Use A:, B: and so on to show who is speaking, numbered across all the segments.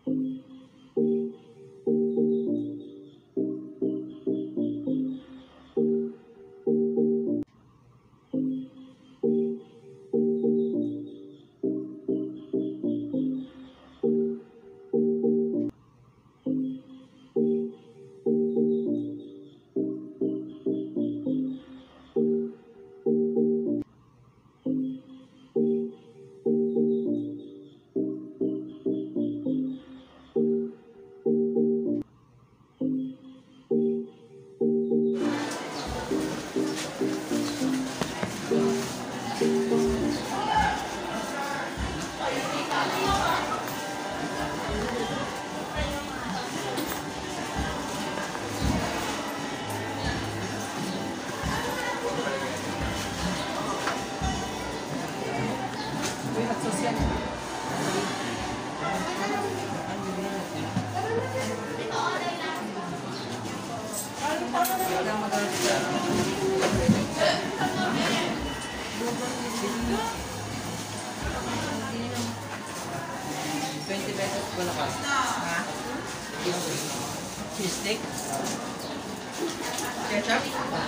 A: Cheese stick? Ketchup?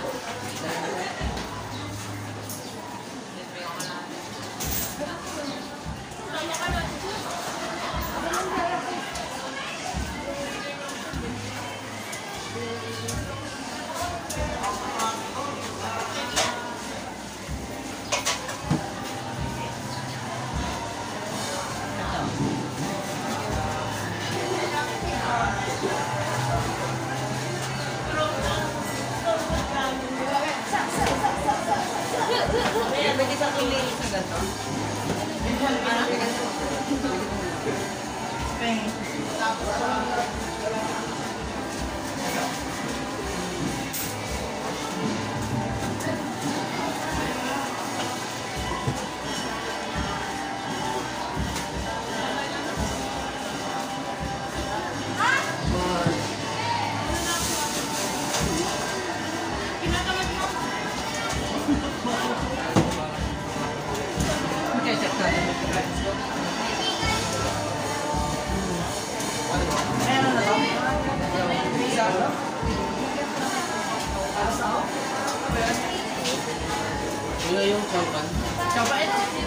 B: Ano yung chopan?
A: Chopan?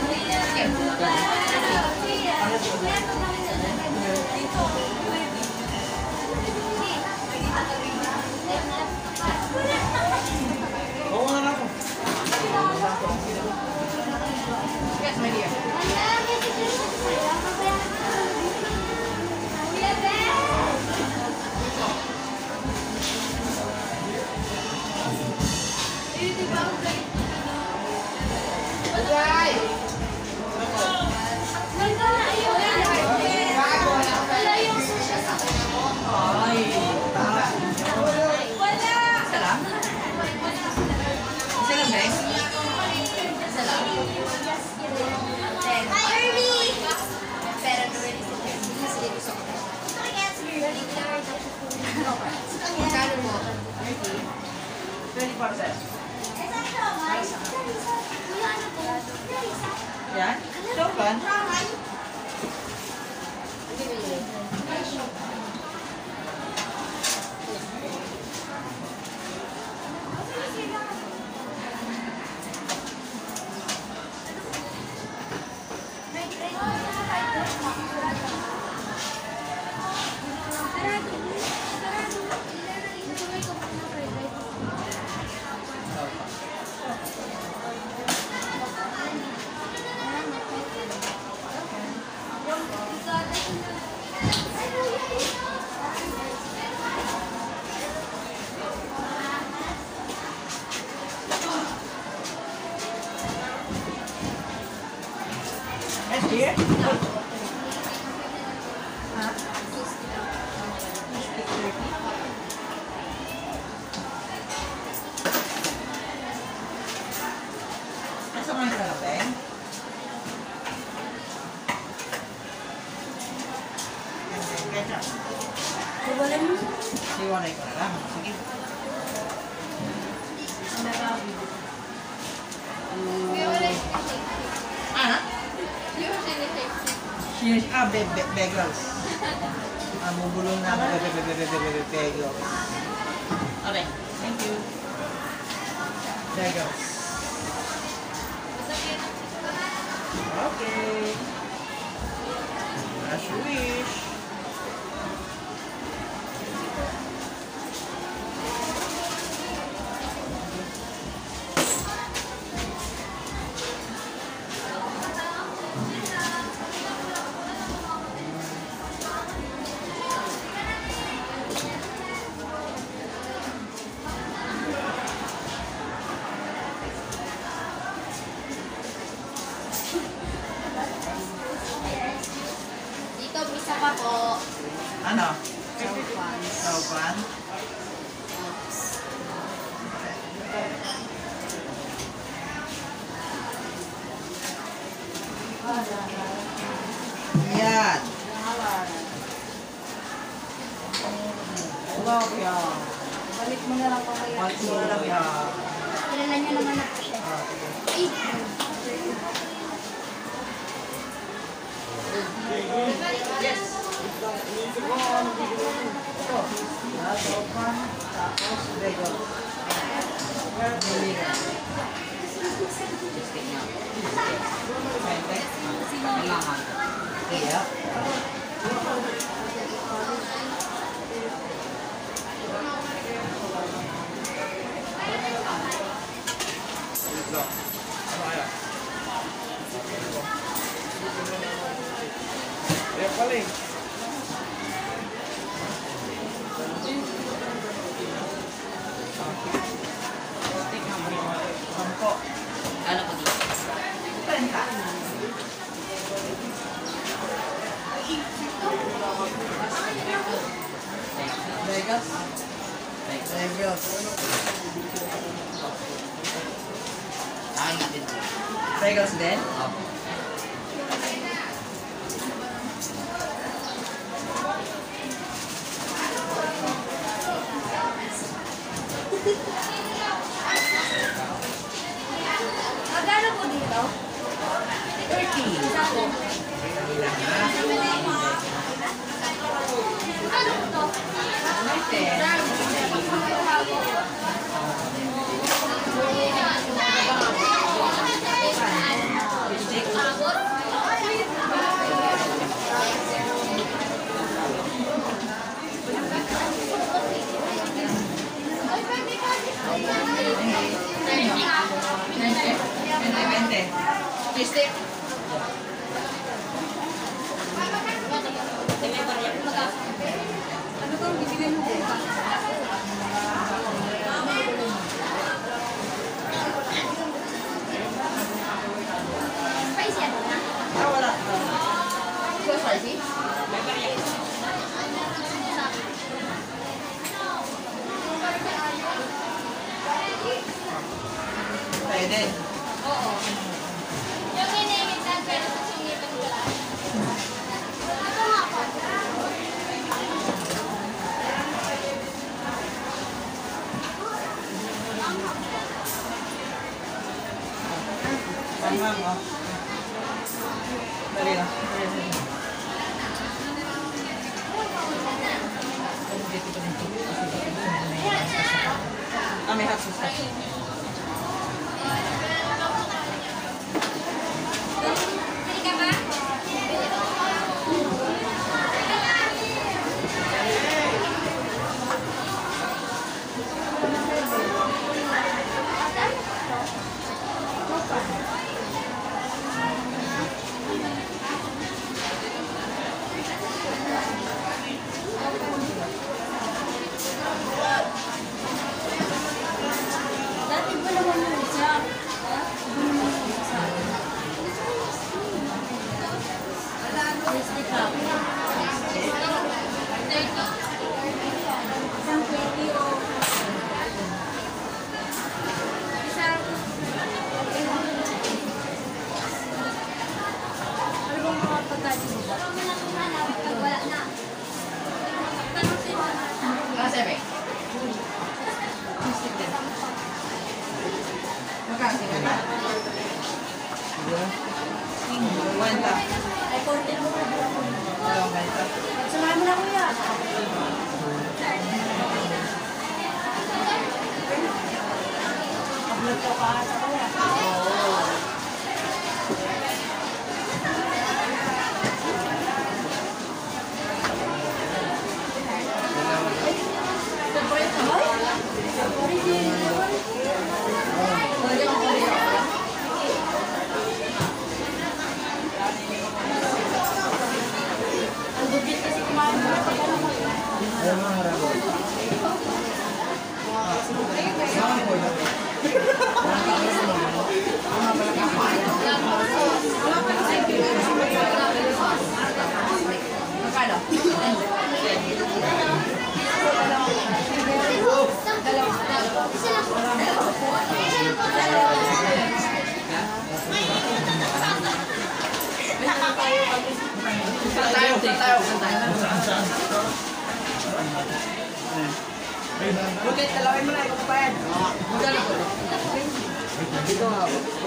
B: Oo nga lang ako.
A: Yes, my dear. Yan? Chopan? Here? Nasa mga sarapin? Ketchup. Siwanay ko na lang. Sige. Ah? Bagels. Bubulong na ako. Pego. Okay. Thank you. Pego. Okay. As you wish.
C: Dito, isa pa po.
A: Ano?
C: Saupan.
A: Saupan? Yan. Tilapia.
C: Balik mo na lang mamaya.
A: Tilapia.
C: Kilala niyo naman na po siya. Ay!
A: Yes. Saupan. Tapos Lego. Miligan. Iya.
B: Yang paling.
A: Sampo.
D: Ano po dito?
A: 30. Vegas. Vegas.
D: Akin natin.
A: Vegas din?
D: Opo.
C: Magkano po dito?
A: 30.
C: Isa po. Ano po to?
A: Stick.
C: Ano bang bibigyan mo? Spicy yan.
A: Wala.
C: So spicy?
A: Pwede.
C: Oo. Yung iniingitan pero sa sungitan ko lang. Ito nga po.
A: Tama mo. Dali lang. May hot sauce.
C: Bili ka ba? Dati ba naman yung isa? Tasty ka. Isang 20 o isang ano bang mga pagkain mo ba? Wala na.
A: Kasebe. Magkasi ka na. Sige. 50.
C: Ay, konti mo ka.
A: Dalawang ganito.
C: Sa
A: Bukit, talawin mo na, ikaw kapayad. Dito nga.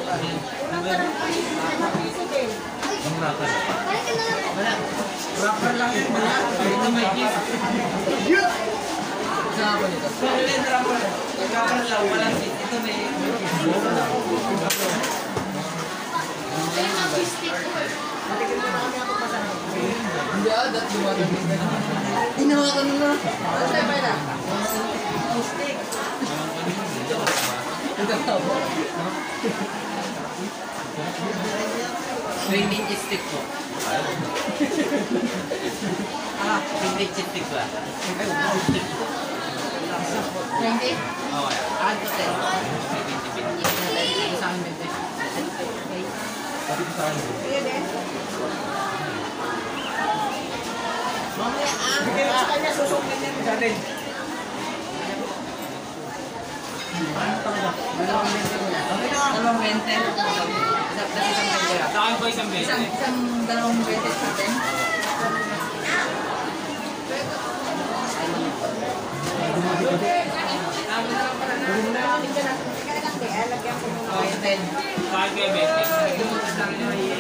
A: Ang rapper. Rapper lang yun. Dito may gift. Saan ako nito? Rapper lang, walang gift. Ito may hindi dat lumagan dito. Hinawakan mo na. Ano sa'yo ba na? Stick. Ito ka ba?
D: 20 stick po. Ah, 20 stick ba?
C: 20?
D: Oo.
C: Add to 10.
D: Sa akin 20.
B: Sabi ko sa akin.
A: Bigay ko sa kanya, susungin niya sa atin.
D: Dalawang 20 ko na. Dalawang 20. Isang 20 lang.
A: Sa akin po isang beses.
D: Isang dalawang 20 sa atin.
A: Sa akin kayo beses.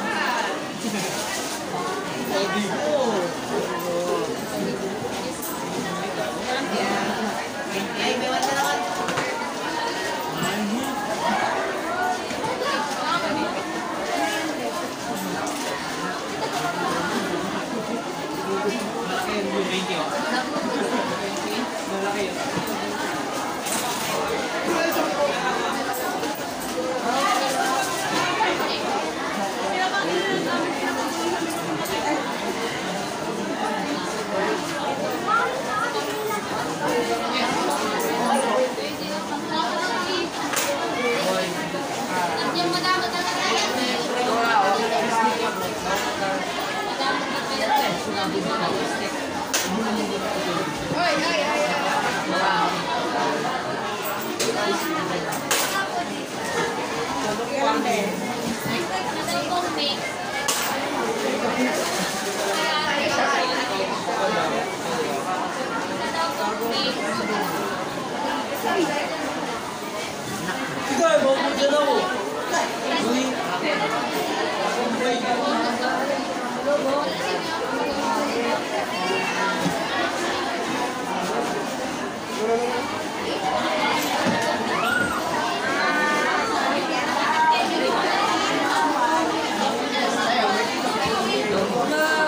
A: Malaki yung 20 oh. Malaki yun. Ikaw, bukod dyan ako.
C: Wala.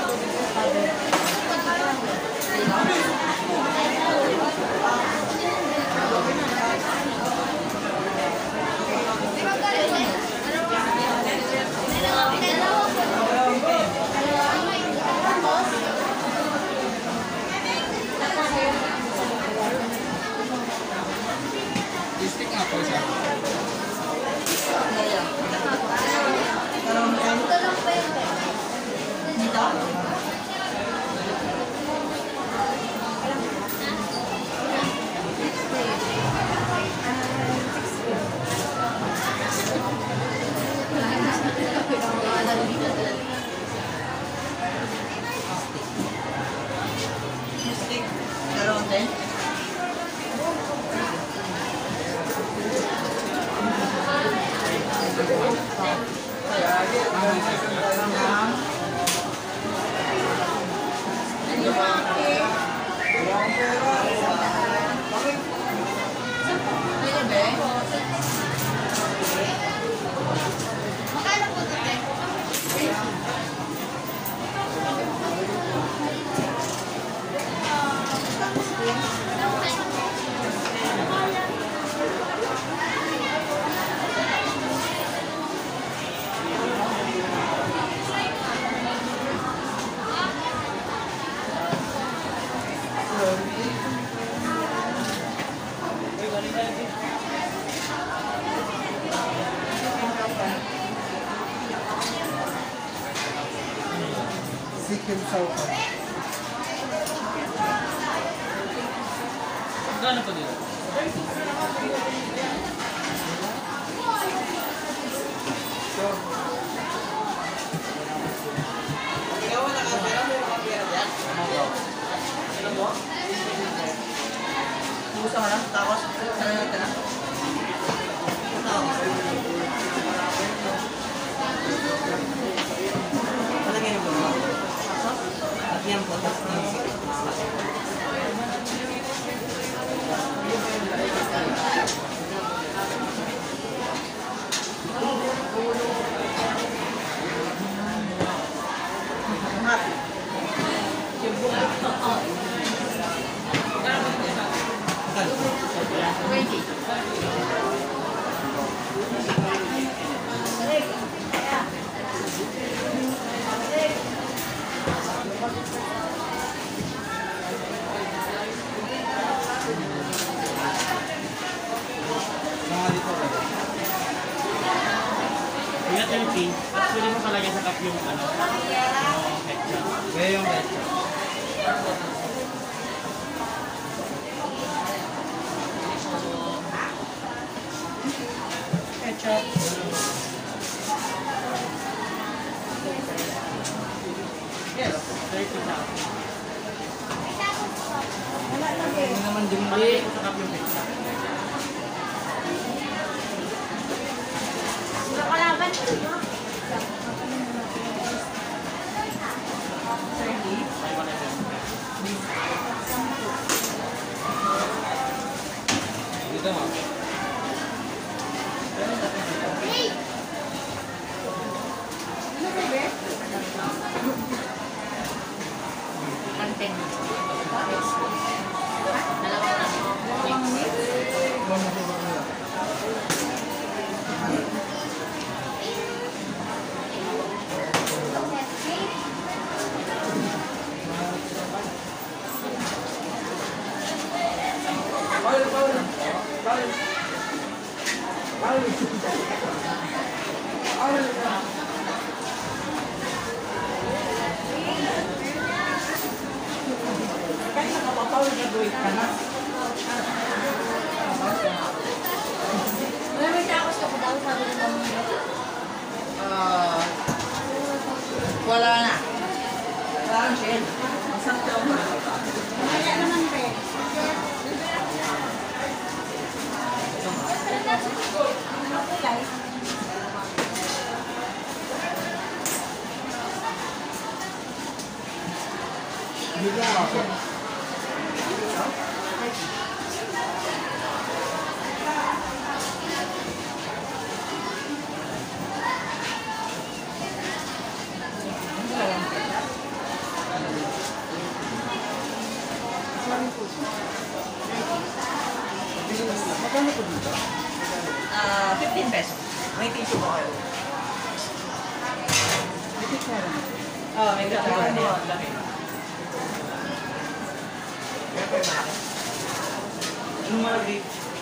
A: Stick nga po siya.
D: Stick. Dalawang din.
C: Magkano po ito, te?
A: Chicken sauce.
B: Gano'n po dito?
D: Ikaw wala ka pera, may mga pera yan. Ano mo? Gusto ka lang? Tapos, ano yung tala? Palagay na po ba? At yan po, tapos na yung
A: Mga dito.
B: Kuya 30, tapos pwede mo palagay sa cup yung ano, yung ketchup.
A: Kaya yung ketchup.
D: ketchup.
B: Yes, 30,000.
D: Hindi naman din
B: Palagay ko sa cup yung ketchup.
C: Nakalaban.
B: May wala din.
A: Dito mo.
C: Hey! Ano ba, Ber?
D: Content. Kahit nakapapaw, nag-wait ka na.
C: Wala may takos ka pa daw, sabi ng mga
D: Wala na. Wala ang shell. Masang taong na.
C: Wala naman, Ber. Kulay.
A: Dito mo ako.
D: 15 pesos. May tissue po kayo. Oo, may kutsara na yun. Kaya po yung malaki. Anong malaki?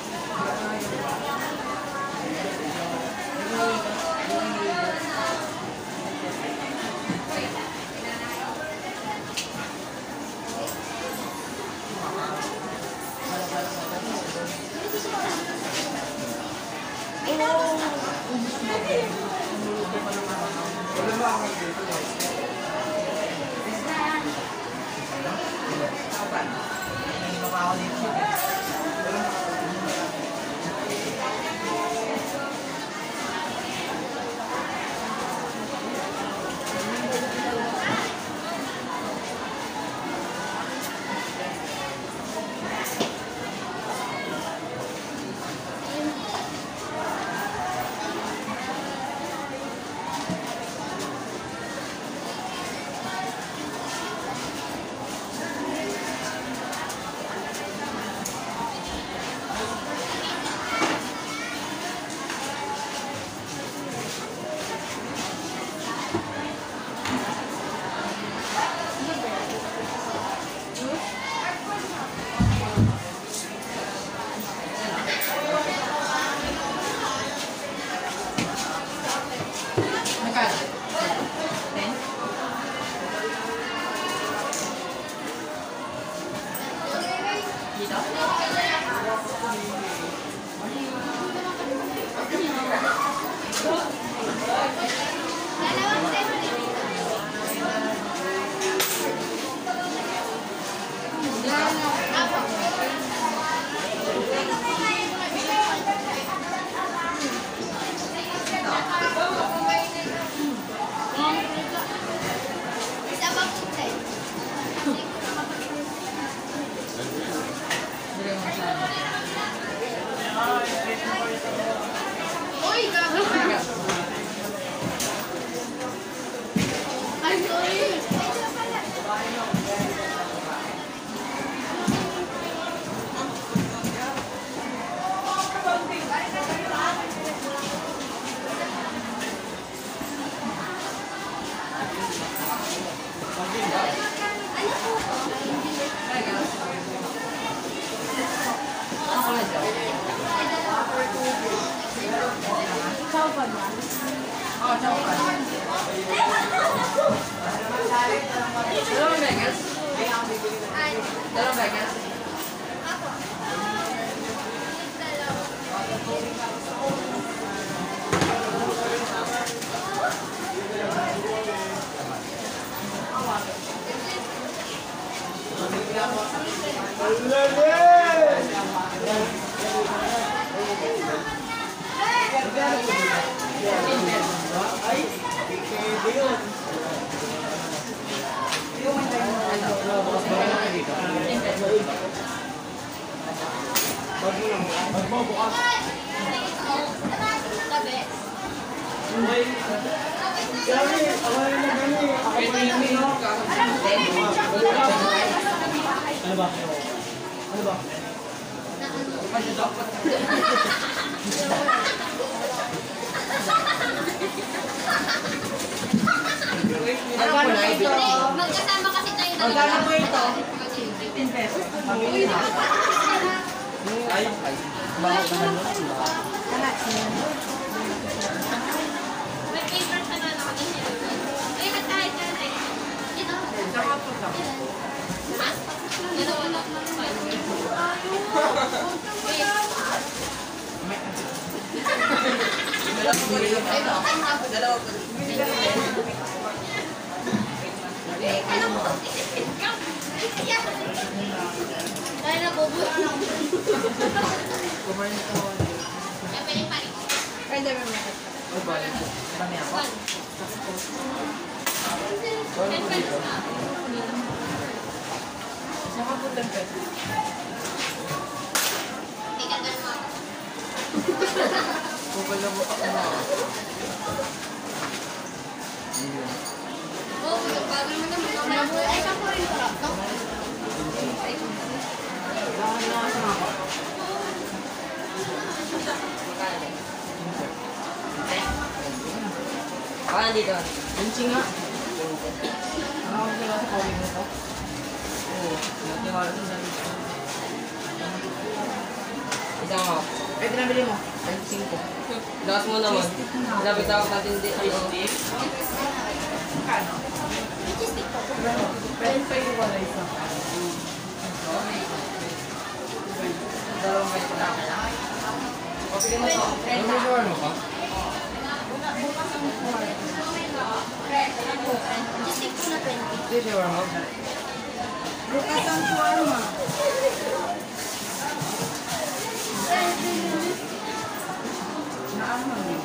C: Magkasama kasi tayo na.
D: Magkano po ito? 15 pesos. Ay, bakit naman yun?
C: May paper sa na nakakasya. Ay, kahit ka na. Ito.
D: Saka po lang.
C: Dalawa lang ng 5.
D: Dalawa po.
C: Dahil nabubuhay lang.
D: Kumain ko.
C: Kaya pwede pa rin.
D: Pwede ba may o ba? Marami ako.
C: 10 pesos na.
D: Saka po 10 pesos.
C: May ganda naman.
D: Kukul na mo ako na.
C: Oo, yung bago naman naman. Ay, kako rin sarap, no?
D: Bakit na ako? Ah, dito.
A: Benching nga. Ano ako sila sa kawin mo to?
D: Oo. Natiwala sa sarili ko. Isang ako.
A: Pwede nabili mo. 25.
D: Lakas mo naman. Lapit ako natin din. Ano?
A: Kano? 25 wala isa.
D: Dalawang metro lang. Okay mo to.
A: Ano may shawarma ka?
C: Stick ko na 20.
A: Hindi shawarma.
C: Bukas ang shawarma.
A: Naaman mo.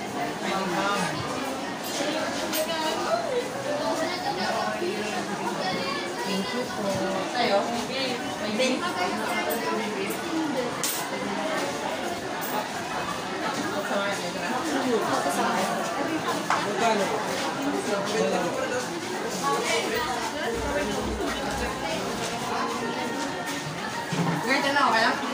A: Thank you po.
D: Ayo.
A: Magkano po?
D: Ganito na, okay lang?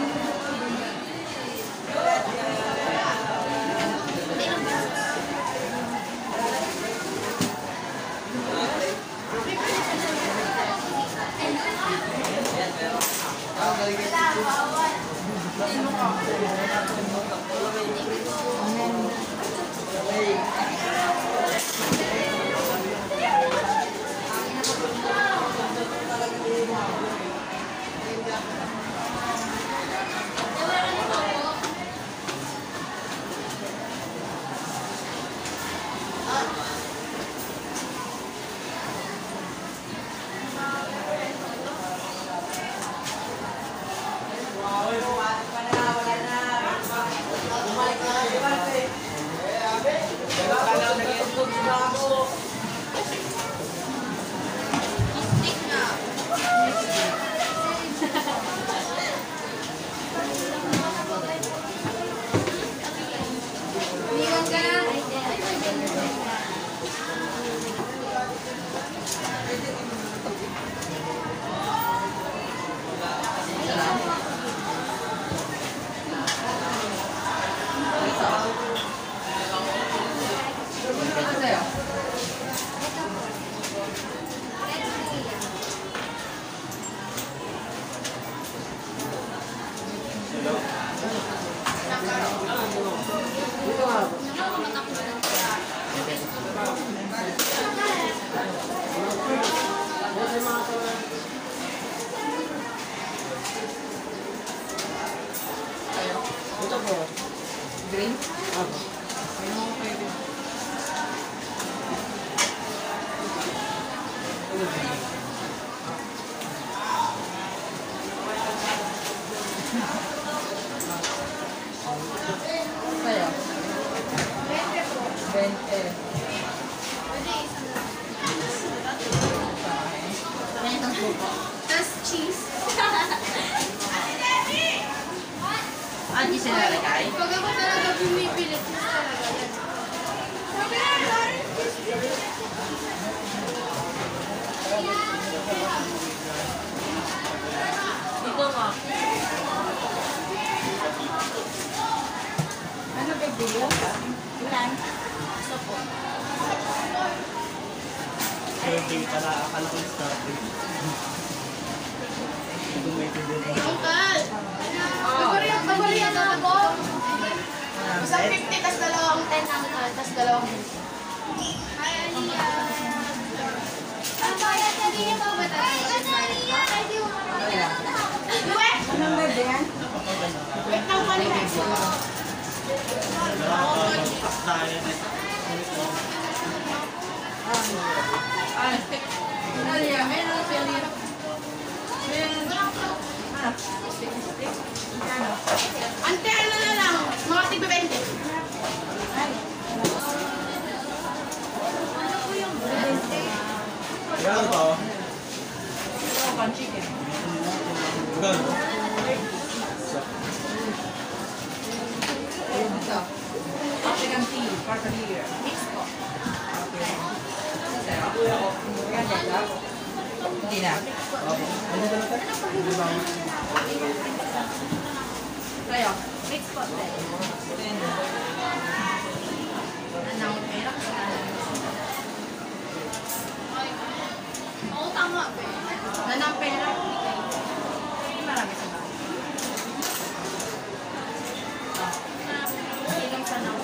C: Iwan ka na.
D: Ano sa'yo?
A: Dito nga po. Ito po.
D: Green?
A: Ako. Ano mo pwede? Ano ba?
D: Sa'yo? 20. Ganitong suko.
C: Tapos cheese.
D: Ah, di sila lagay?
C: Pag ako talaga bumipilit, cheese talaga yan.
D: Dito nga.
A: Ano ba bilo?
C: Ilan? Gusto po.
B: Survey para akala ko yung starting.
C: Uncle! Pagparihan na ako. Isang 50, tas dalawang 10 uncle, tas dalawang 50. Hi, Aliyah! Ang bayad na din yung mga bata. Luwet!
A: Anong bebe yan?
C: Wait lang pa rin.
B: Tapos tayo.
D: Alia, meron si Alia.
C: Ante, ano na lang? Mga tigbe 20.
B: Gano'n pa oh?
A: Ito, pan chicken.
B: Gano'n?
A: Ayun dito. African tea, cartalier.
C: Mix po.
D: Hindi na. Sa'yo?
C: Mix po.
D: Then,
C: Anong pera? Oo, tama ba? Nanang pera. Marami sa bahay. Ilang sa naman.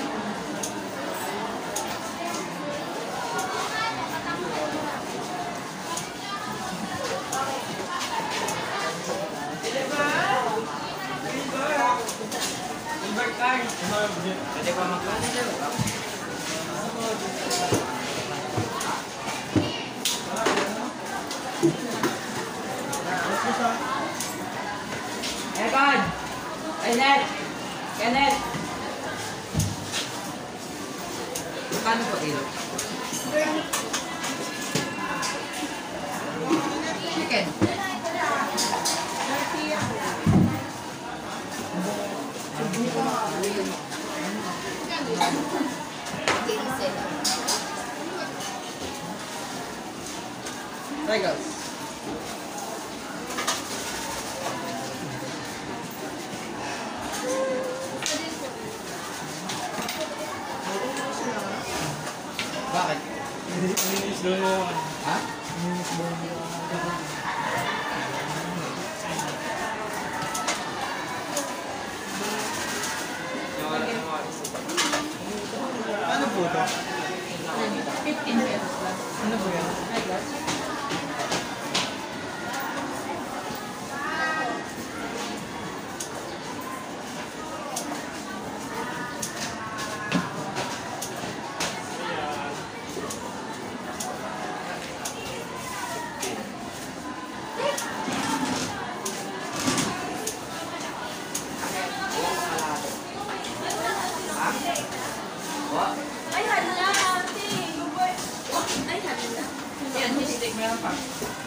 D: Pwede pa mag-manager. Evan! Kenneth! Kenneth! Paano po kilo? Chicken. Tigers. Bakit?
B: Minis doon mo.
D: Ha? Ano po ito?
C: 15 pesos lang.
D: Ano po yan?
C: Ay, hala! Ay, hala!
D: Yan, steak meron pa.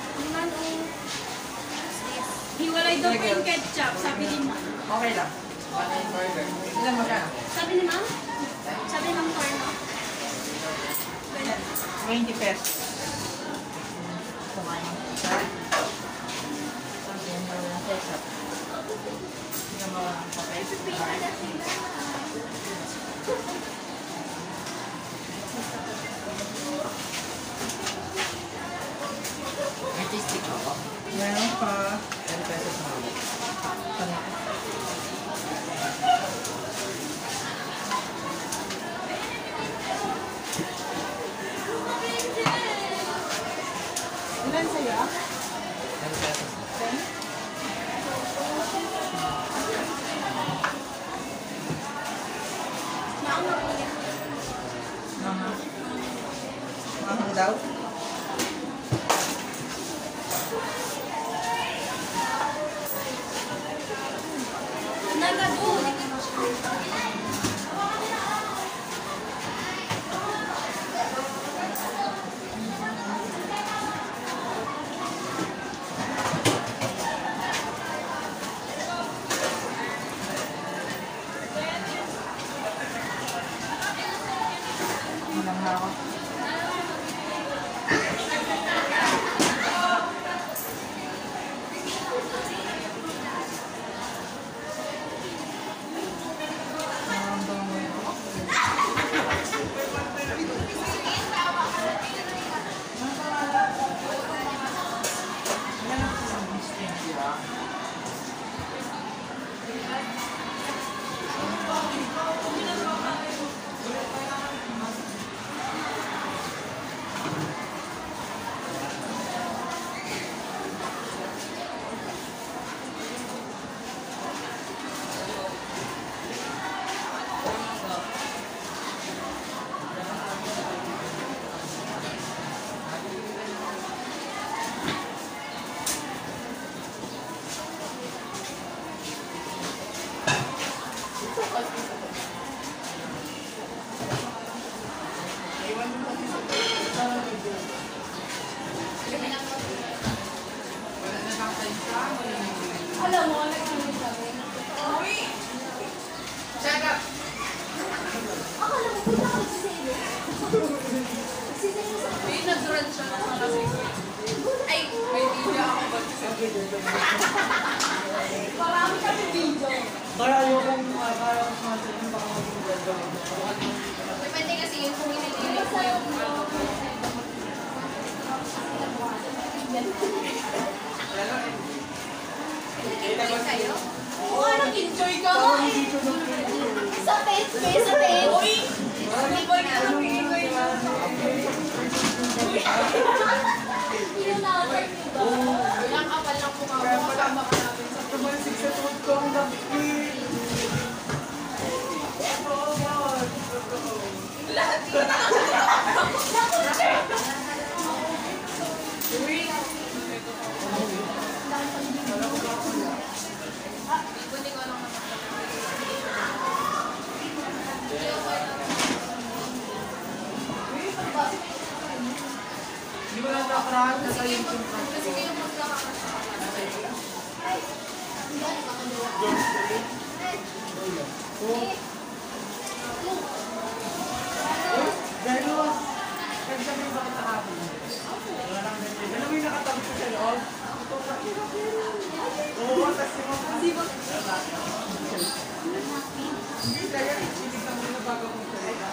C: Hiwalay daw po yung ketchup, sabi ni ma'am.
D: Okay lang. Ilan mo siya?
C: Sabi ni ma'am? Sabi ni ma'am Corno?
D: 20 pesos. May cheese stick ako?
A: Meron pa.
D: 10 pesos na ako.
A: Ilan sa'yo?
D: 10 pesos.
A: Mahal daw? Ilang na ako.
C: Alam mo, nagsabi sabi.
D: Shut up!
C: Akala mo, punta ka sa sa'yo. May nag-run siya ng mga ay, may video ako magsasabi. Marami kami video.
A: Kaya ayokong masasabi yung baka maging gagawin.
C: Depende kasi yung kung inililig mo yung Nag-enjoy kayo? Oo, nag-enjoy ka nga eh. Sa tent, may sa tent. Uy! Ano ba yung nag-enjoy ka? Yun natin, diba? Ilang kapal lang kumawag. Kasama ka namin sa
A: Tumansig sa tuhod ko ang bakit. Hindi mo lang nakarahan na sa YouTube.
C: Kasi kayo magkakakasama.
A: Dahil nagsabi mo bakit nakapon? Alam mo yung nakatabi ko sa loob? Oo, kasi mo. Hindi kaya, ibig lang mo na bago kong salita.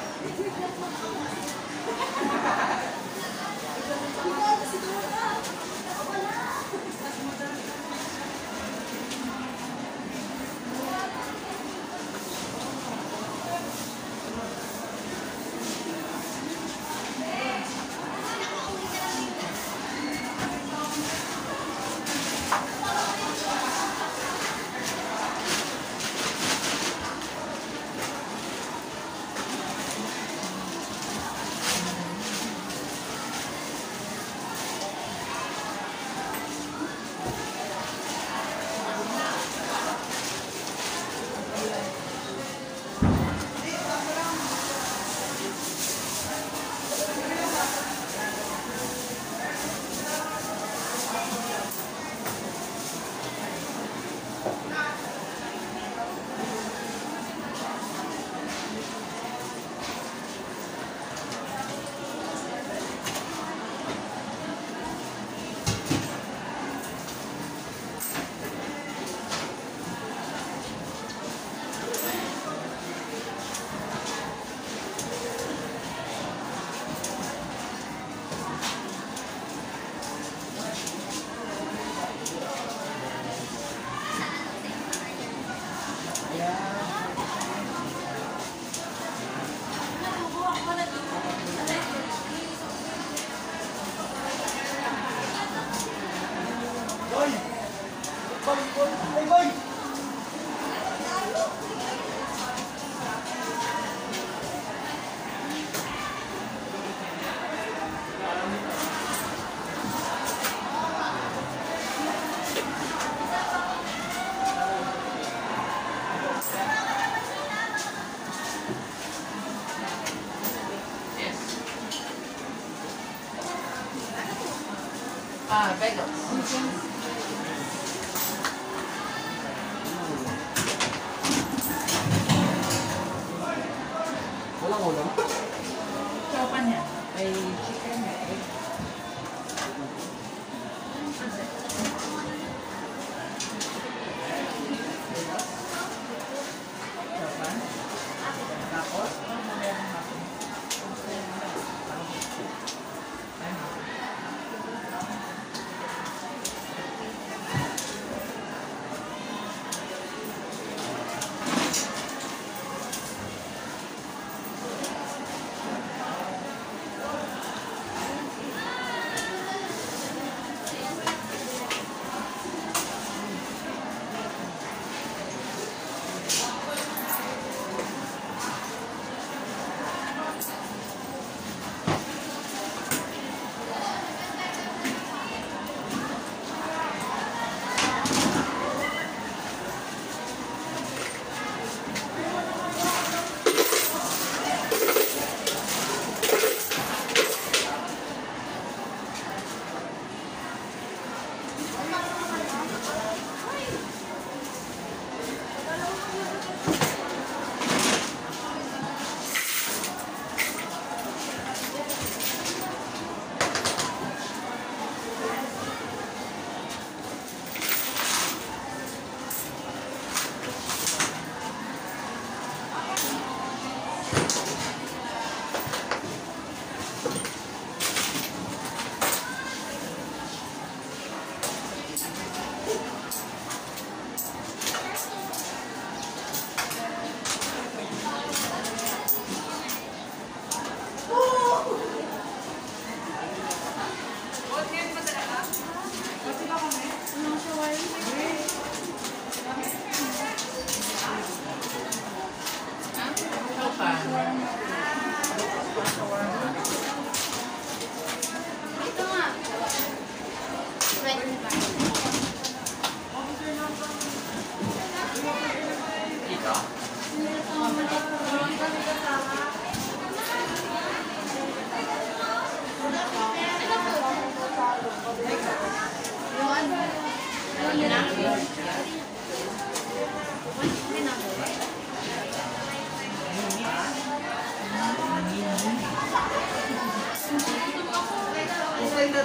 D: Vegas.
A: Walang ulam?
D: Sopa niya. May chicken, may egg. Sopa. Tapos, meron ako.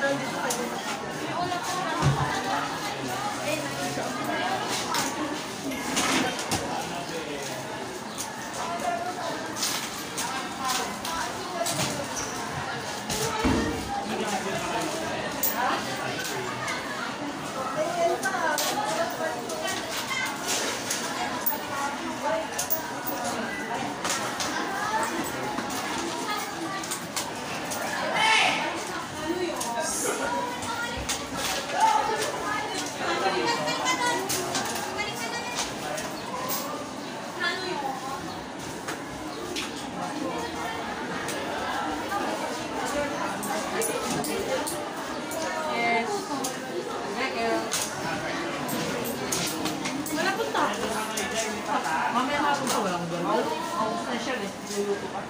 D: Mamaya mapunta walang burger. Ang special eh. Luluto pa.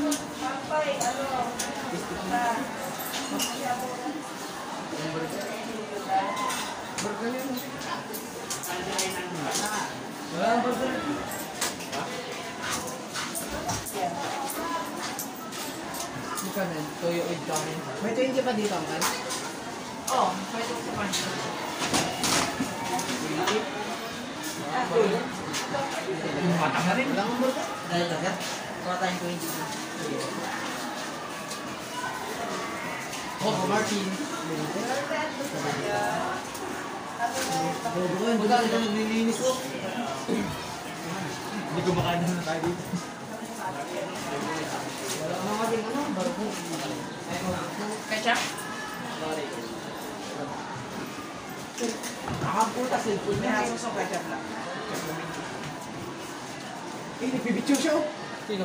A: Burger yun. Walang burger. Kanin, toyo with kanin. May 20 pa dito, Uncle?
D: Oo, pwede ko pa.
B: Mata ka rin.
A: Wala kang burger?
D: Dahil agad. Kuha tayong 20.
A: Oh, Martin. Bobo ko yun. Buta, ito naglilinis ko.
B: Hindi ko makain na tayo dito.
A: Wala ka mga din, ano? Barko.
D: Ketchup?
A: Nakaputa, cellphone
D: May
A: niya.
D: hasos ang ketchup lang.
A: Eh, nagbibitsyo siya, oh. Sino?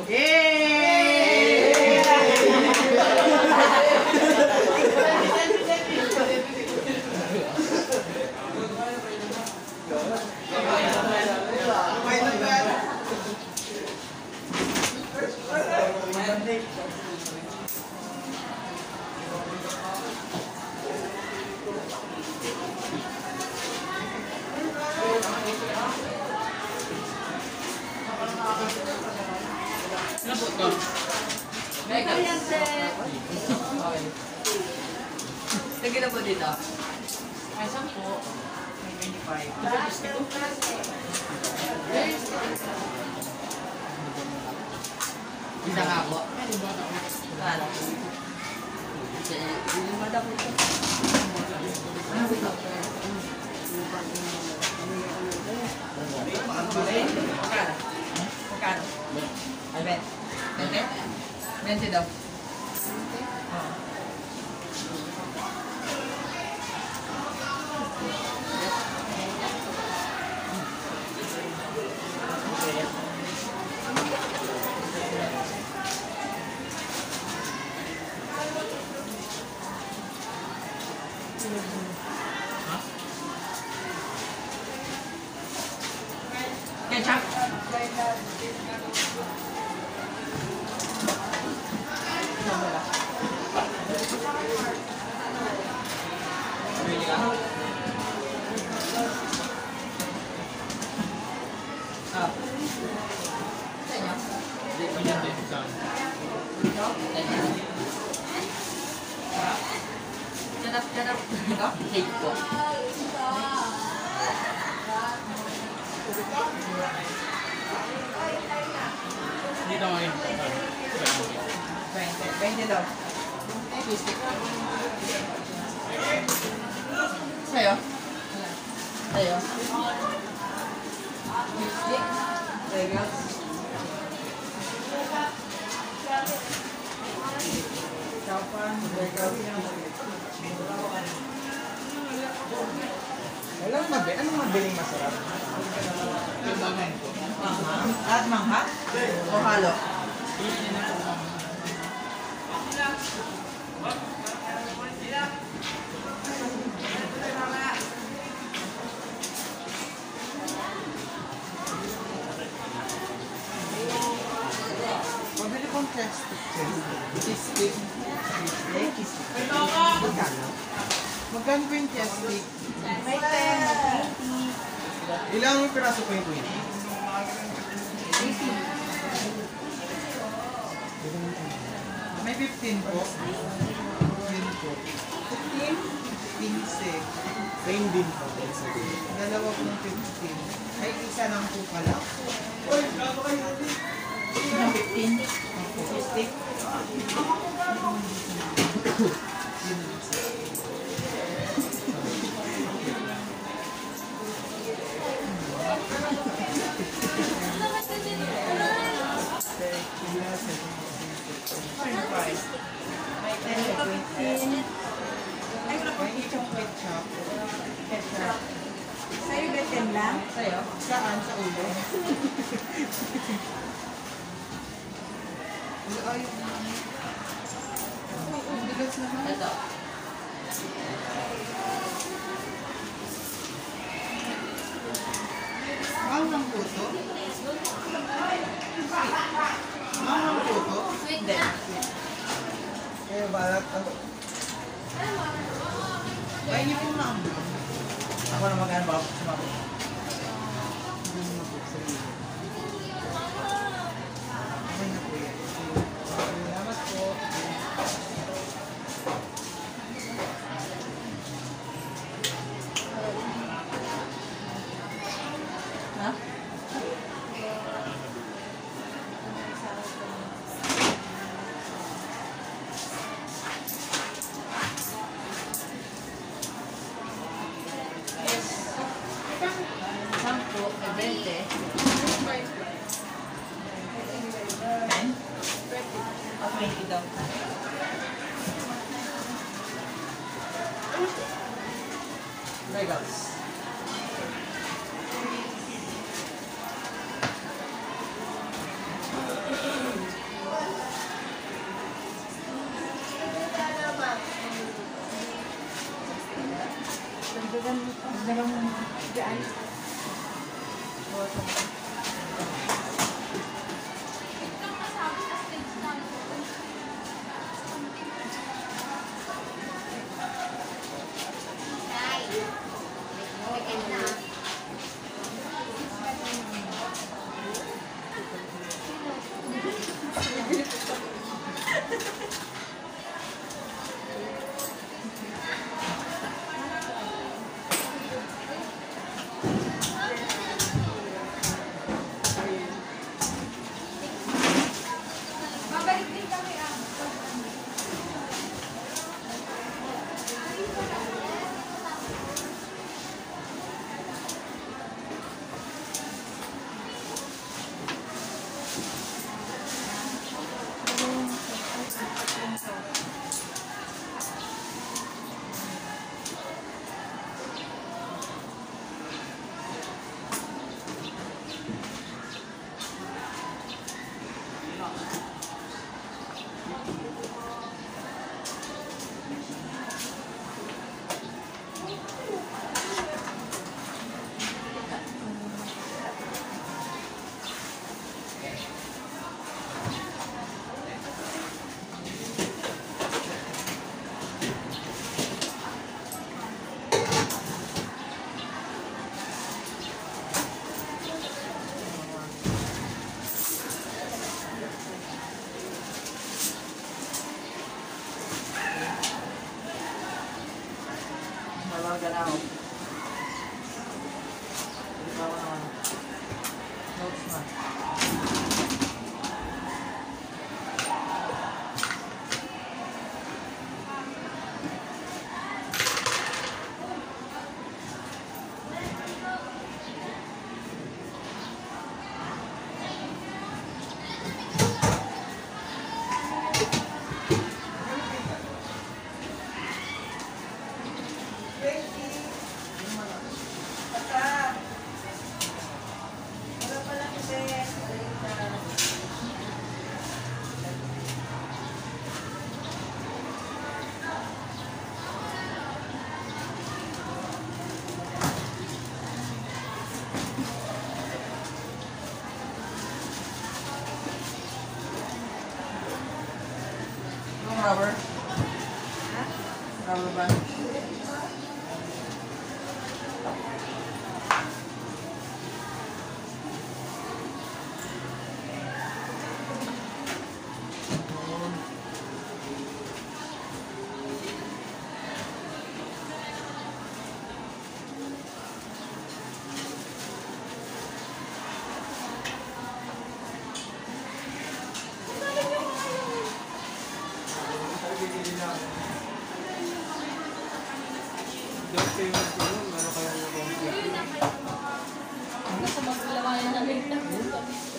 B: Napot ko.
D: Mega. Lagyan na po dito. May 10. May 25.
A: Isa nga ako.
D: Kala. Yung mada po ito. Magkano? Magkano? Ay, 20? 20 daw. Oo. Ketchup? Ah.
B: Hindi ko yan din sa akin.
D: Janap. Ito?
A: Cake ko.
B: Dito ngayon.
D: 20 daw.
A: Sa'yo? Sa'yo?
D: Tega. Kapan,
A: Anong mabiling masarap?
D: Manghang? At mangha? O halo?
A: Pabili kong plastic. Cheesecake. Magkano? Magkano po yung plastic?
C: May 10.
A: Ilang piraso po yung 20? May 15 po. 15 po.
E: 15.
B: Same din po.
E: Dalawa pong 15. Ay, isa lang po pala.
B: Uy, gago kayo.
D: 15.
E: Stick.
D: May 10 to 20. Ay, wala po.
E: May isang ketchup.
D: Ketchup. Sa'yo, betin lang? Sa'yo?
E: Saan? Sa ulo? Ay, ang bigas naman.
D: Ito.
E: Mahal po ito? Mahal po ito?
C: Sweet
D: Hindi.
C: na.
E: Kaya balat ako. Kaya niyo po na ang
D: Ako na magkano ba? Sumabi.
E: Okay na po yan. Salamat po.
D: Ha? Sampo, 20. 10? O 20 daw. Regals. Dagdagan mo dyan.
C: Weekend na. Babalik din kami ah.
D: Malaga na ako. Ito ako naman. Notes na. Basta. Wala pala kasi.
B: Doon kayo meron kayong
C: Nasa maglawayan namin.